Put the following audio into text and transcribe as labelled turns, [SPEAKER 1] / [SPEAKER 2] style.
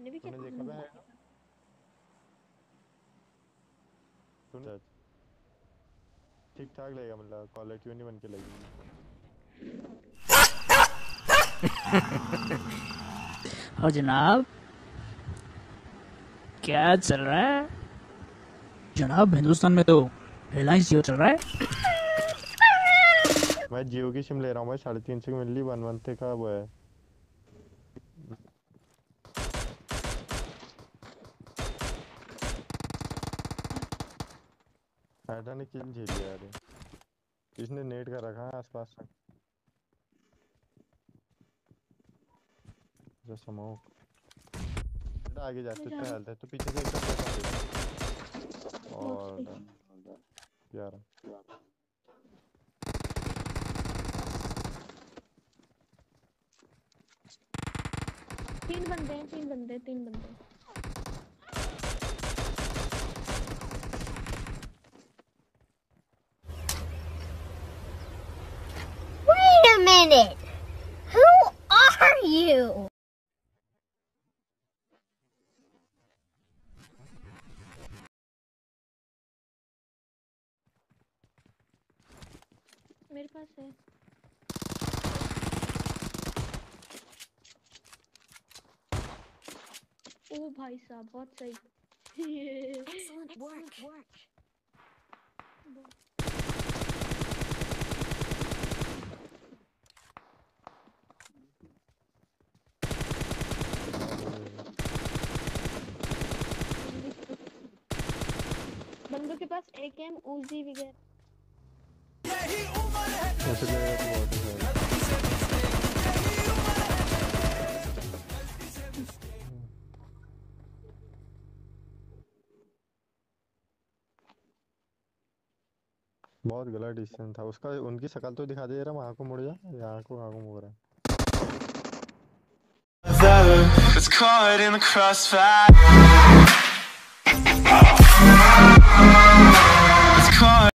[SPEAKER 1] मैंने भी
[SPEAKER 2] तूने देखा है तूने ठीक ठाक लगेगा मतलब क्वालिटी नहीं बन के लगेगी।
[SPEAKER 3] और जनाब क्या चल रहा है जनाब? हिंदुस्तान में तो रिलायंस जियो चल रहा है।
[SPEAKER 2] मैं जियो की सिम ले रहा हूँ भाई, 350 की मिल रही, 1 मंथ का वो है। फायदा ने किल झेली यार, इसने नेट का रखा है आसपास जो स्मोक आगे जाते तो हेल्थ है, तो पीछे से एकदम और यार
[SPEAKER 1] तीन बंदे।
[SPEAKER 4] Wait a minute. Who are you?
[SPEAKER 1] मेरे पास है। ओ भाई साहब बहुत सही।
[SPEAKER 4] Excellent work.
[SPEAKER 1] बंदों के पास एकेएम उजी वगैरह।
[SPEAKER 2] बहुत गलत डिसीजन था उसका। उनकी शक्ल तो दिखा दे रहा, वहां को मुड़ जा, यहाँ को मुड़ रहा है।
[SPEAKER 5] It's caught in the crossfire.